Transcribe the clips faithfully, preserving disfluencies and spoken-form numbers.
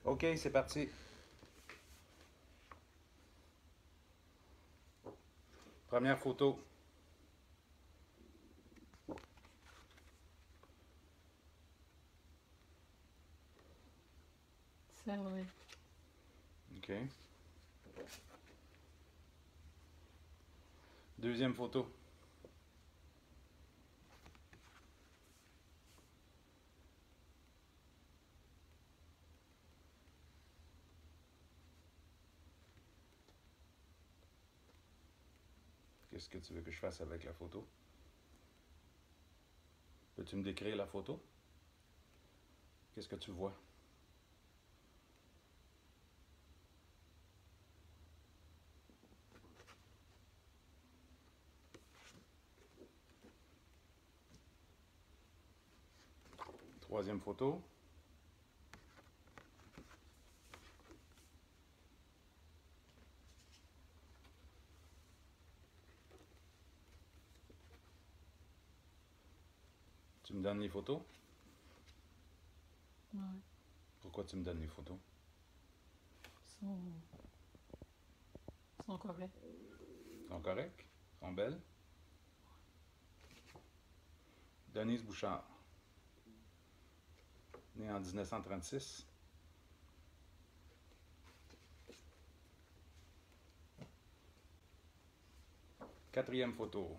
OK, c'est parti. Première photo. C'est vrai. OK. Deuxième photo. Qu'est-ce que tu veux que je fasse avec la photo? Peux-tu me décrire la photo? Qu'est-ce que tu vois? Troisième photo. Tu me donnes les photos? Ouais. Pourquoi tu me donnes les photos? Sont, sont corrects. Ils sont corrects? Ils sont belles? Denise Bouchard, née en dix-neuf cent trente-six. Quatrième photo.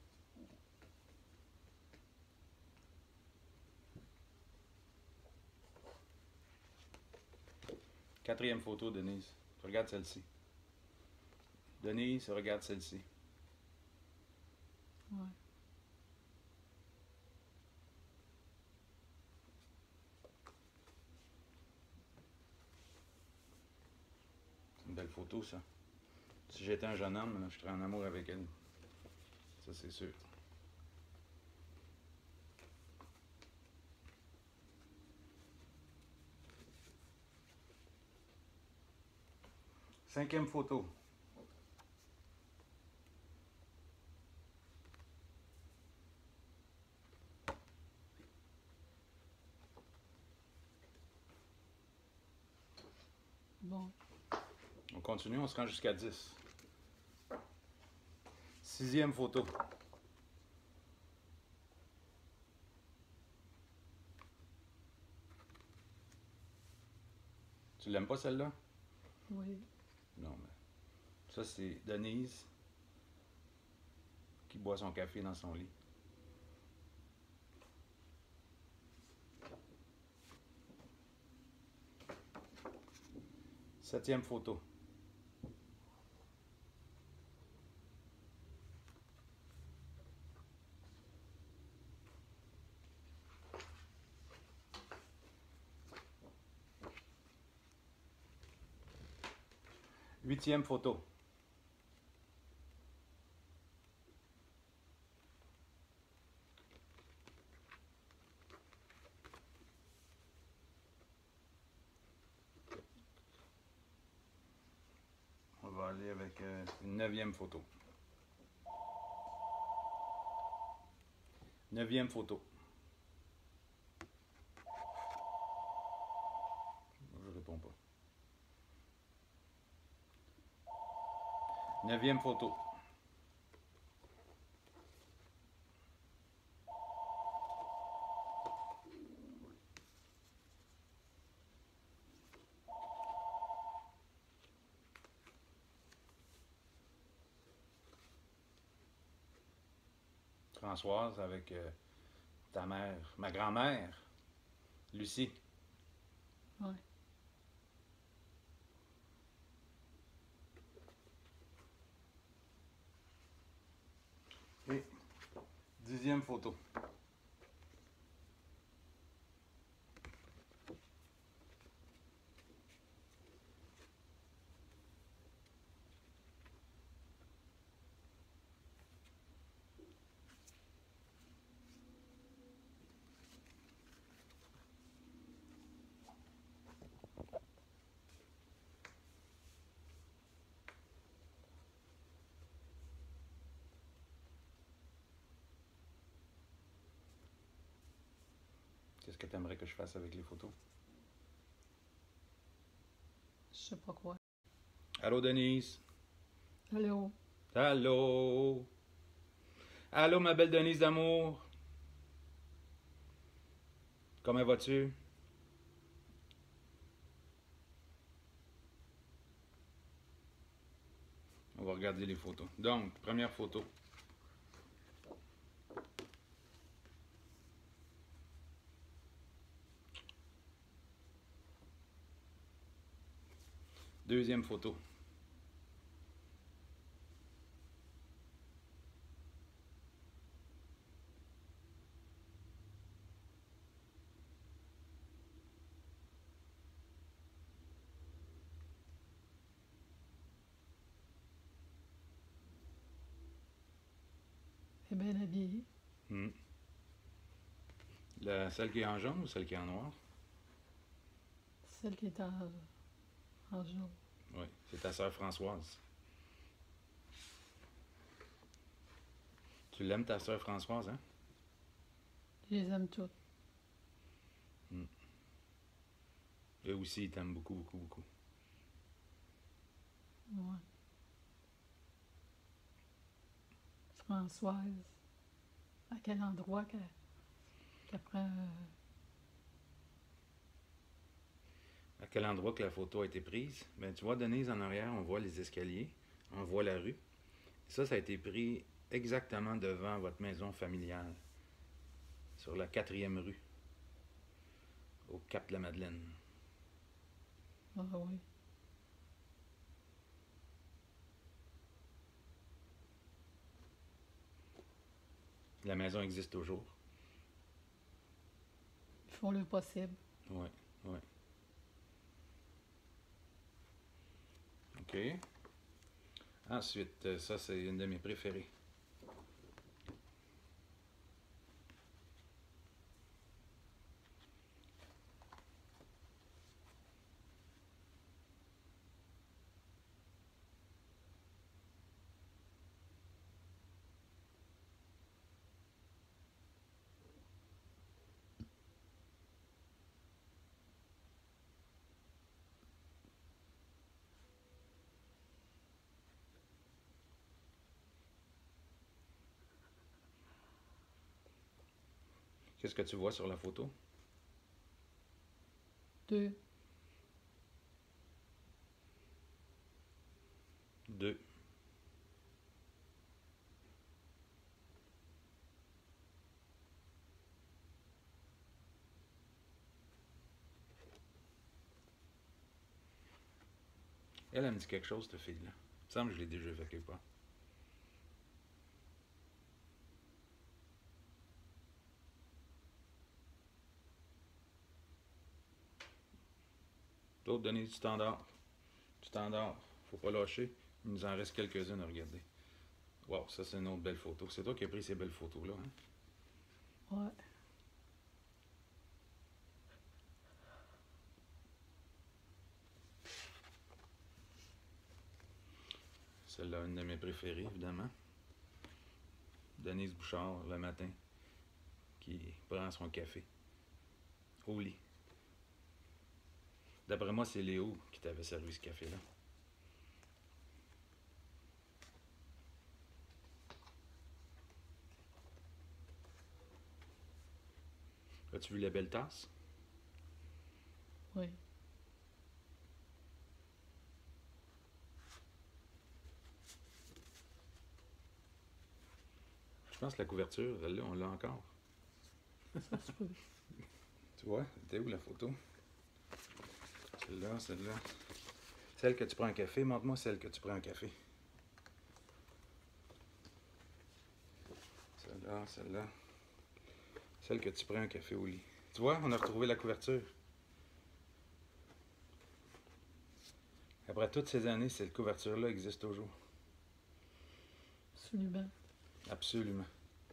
Quatrième photo, Denise. Regarde celle-ci. Denise, regarde celle-ci. Ouais. C'est une belle photo, ça. Si j'étais un jeune homme, je serais en amour avec elle. Ça, c'est sûr. Cinquième photo. Bon. On continue, on se rend jusqu'à dix. Sixième photo. Tu l'aimes pas celle-là? Oui. Non, mais ça c'est Denise qui boit son café dans son lit. Septième photo. Huitième photo. On va aller avec euh, une neuvième photo. Neuvième photo. Je réponds pas. Neuvième photo. Françoise avec euh, ta mère, ma grand-mère, Lucie. Ouais. Et dixième photo. Qu'est-ce que tu aimerais que je fasse avec les photos? sais pas quoi. Allô, Denise? Allô? Allô? Allô, ma belle Denise d'amour? Comment vas-tu? On va regarder les photos. Donc, première photo. Deuxième photo. Elle est bien habillée. Hmm. La, celle qui est en jaune ou celle qui est en noir? Celle qui est en, en jaune. Oui, c'est ta sœur Françoise. Tu l'aimes, ta sœur Françoise, hein? Je les aime toutes. Hmm. Eux aussi, ils t'aiment beaucoup, beaucoup, beaucoup. Ouais. Françoise, à quel endroit qu'elle qu'elle prend... euh, À quel endroit que la photo a été prise? Ben, tu vois, Denise, en arrière, on voit les escaliers, on voit la rue. Ça, ça a été pris exactement devant votre maison familiale, sur la quatrième rue, au Cap de la Madeleine. Ah oui. La maison existe toujours. Ils font le possible. Oui, oui. OK. Ensuite, ça, c'est une de mes préférées. Qu'est-ce que tu vois sur la photo? Deux. Deux. Elle, elle me dit quelque chose, cette fille-là. Il me semble que je l'ai déjà vu quelque part. L'autre, Denise, tu t'endors. Tu t'endors. Faut pas lâcher. Il nous en reste quelques-unes à regarder. Wow, ça, c'est une autre belle photo. C'est toi qui as pris ces belles photos-là, hein? Ouais. Celle-là, une de mes préférées, évidemment. Denise Bouchard, le matin, qui prend son café. Au lit. D'après moi, c'est Léo qui t'avait servi ce café-là. As-tu vu la belle tasse? Oui. Je pense que la couverture, elle-là, on l'a encore. Ça se peut. Tu vois? T'es où la photo? Celle-là, celle-là. Celle que tu prends un café, montre-moi celle que tu prends un café. Celle-là, celle-là. Celle que tu prends un café au lit. Tu vois, on a retrouvé la couverture. Après toutes ces années, cette couverture-là existe toujours. Absolument. Absolument.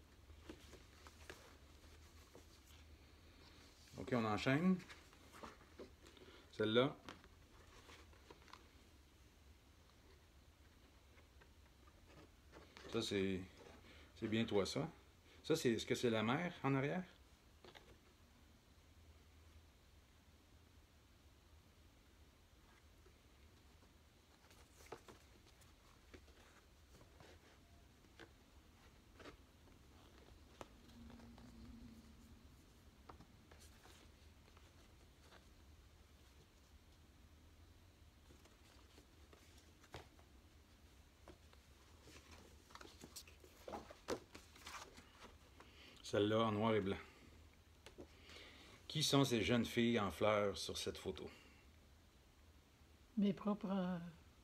OK, on enchaîne. Celle-là. Ça, c'est... C'est bien toi, ça. Ça, c'est... Est-ce que c'est la mer en arrière? Celle-là en noir et blanc. Qui sont ces jeunes filles en fleurs sur cette photo? Mes propres euh,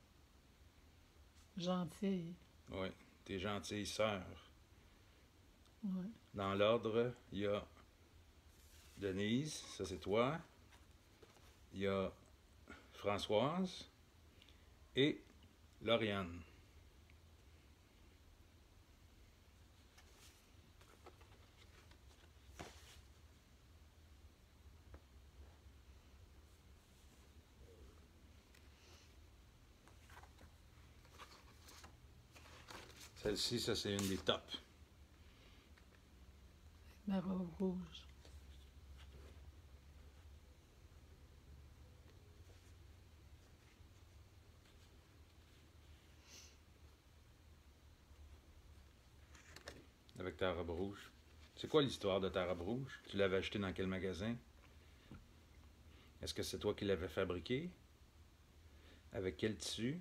gentilles. Oui, tes gentilles sœurs. Ouais. Dans l'ordre, il y a Denise, ça c'est toi. Il y a Françoise et Lauriane. Celle-ci, ça c'est une des tops. Ma robe rouge. Avec ta robe rouge. C'est quoi l'histoire de ta robe rouge? Tu l'avais achetée dans quel magasin? Est-ce que c'est toi qui l'avais fabriquée? Avec quel tissu?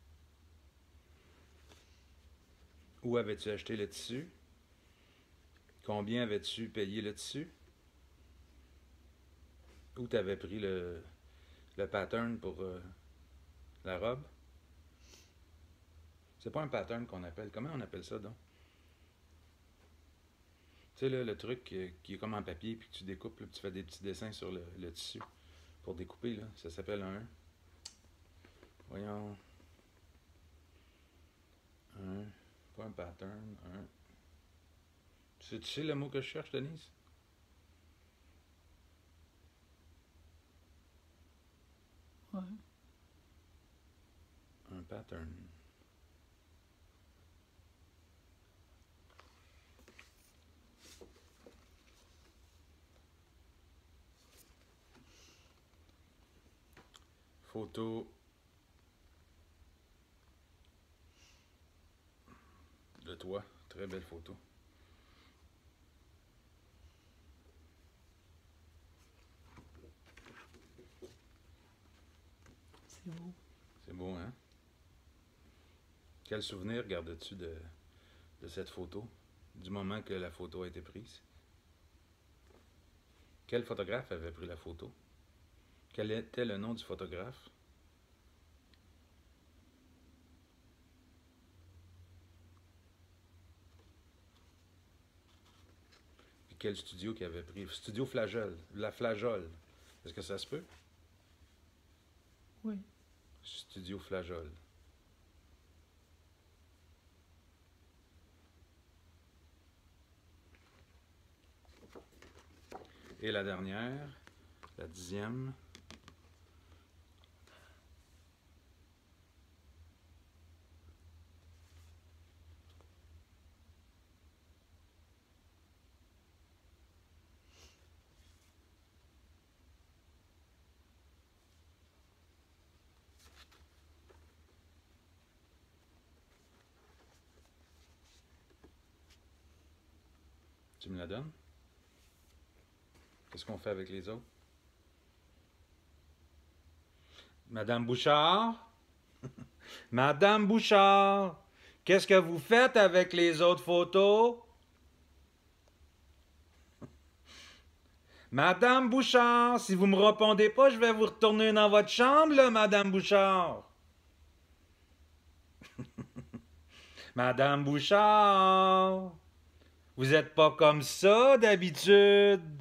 Où avais-tu acheté le tissu? Combien avais-tu payé le tissu? Où t'avais pris le, le pattern pour euh, la robe? C'est pas un pattern qu'on appelle. Comment on appelle ça donc? Tu sais, là, le truc qui, qui est comme en papier, puis que tu découpes, là, puis tu fais des petits dessins sur le, le tissu pour découper, là. Ça s'appelle un... Voyons... Un... Pas un pattern, un... Tu sais, tu sais le mot que je cherche, Denise? Ouais. Un pattern. Photo de toi. Très belle photo. C'est beau. C'est beau, hein? Quel souvenir gardes-tu de, de cette photo, du moment que la photo a été prise? Quel photographe avait pris la photo? Quel était le nom du photographe? Puis quel studio qui avait pris? Studio Flageole, la Flageole. Est-ce que ça se peut? Oui. Studio Flageole. Et la dernière, la dixième. Tu me la donnes? Qu'est-ce qu'on fait avec les autres? Madame Bouchard? Madame Bouchard, qu'est-ce que vous faites avec les autres photos? Madame Bouchard, si vous me répondez pas, je vais vous retourner dans votre chambre, là, Madame Bouchard. Madame Bouchard, vous êtes pas comme ça d'habitude.